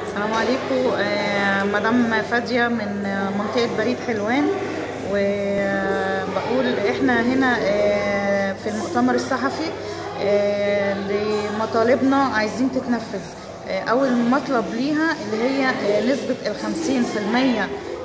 السلام عليكم. مدام فادية من منطقة بريد حلوان، وبقول احنا هنا في المؤتمر الصحفي لمطالبنا عايزين تتنفذ. اول مطلب ليها اللي هي نسبة 50%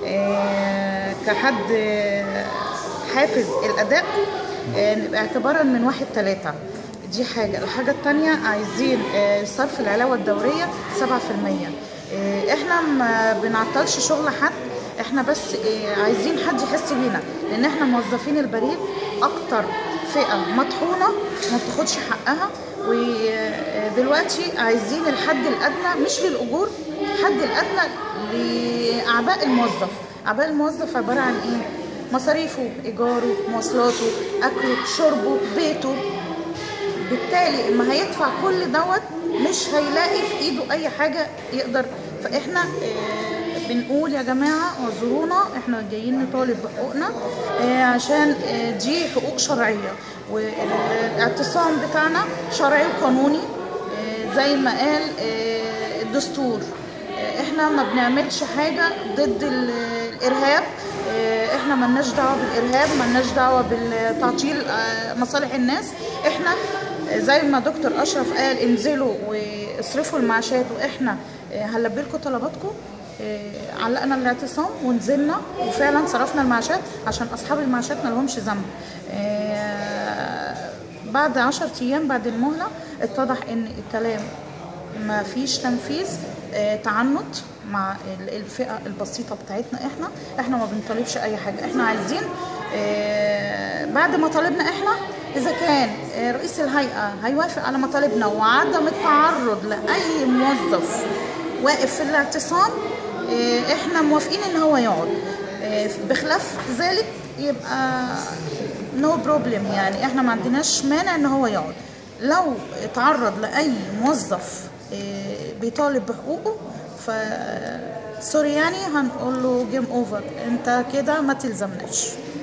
كحد حافز الاداء اعتبارا من 1/3. دي حاجة. الحاجة التانية عايزين صرف العلاوة الدورية 7%. احنا ما بنعطلش شغل حد، احنا بس عايزين حد يحس بينا، لان احنا موظفين البريد اكتر فئة مطحونة ما بتاخدش حقها. ودلوقتي عايزين الحد الادنى، مش للاجور، الحد الادنى لاعباء الموظف. اعباء الموظف عبارة عن ايه؟ مصاريفه، ايجاره، مواصلاته، اكله، شربه، بيته. بالتالي اما هيدفع كل دوت مش هيلاقي في ايده اي حاجه يقدر. فاحنا بنقول يا جماعه اعذرونا، احنا جايين نطالب بحقوقنا عشان دي حقوق شرعيه، والاعتصام بتاعنا شرعي وقانوني زي ما قال الدستور. احنا ما بنعملش حاجه ضد الارهاب، احنا ملناش دعوه بالارهاب، ملناش دعوه بالتعطيل مصالح الناس. احنا زي ما دكتور اشرف قال انزلوا واصرفوا المعاشات، واحنا هنلبي لكم طلباتكم. علقنا الاعتصام ونزلنا وفعلا صرفنا المعاشات عشان اصحاب المعاشات ما لهمش ذنب. بعد 10 ايام بعد المهله اتضح ان الكلام ما فيش تنفيذ، تعنت مع الفئه البسيطه بتاعتنا. احنا ما بنطالبش اي حاجه، احنا عايزين بعد ما طالبنا احنا، اذا كان رئيس الهيئه هيوافق على مطالبنا وعدم التعرض لاي موظف واقف في الاعتصام، احنا موافقين ان هو يقعد. بخلاف ذلك يبقى نو بروبلم، يعني احنا ما عندناش مانع ان هو يقعد. لو اتعرض لاي موظف بيطالب بحقوقه ف سوري، يعني هنقول له جيم اوفر، انت كده ما تلزمناش.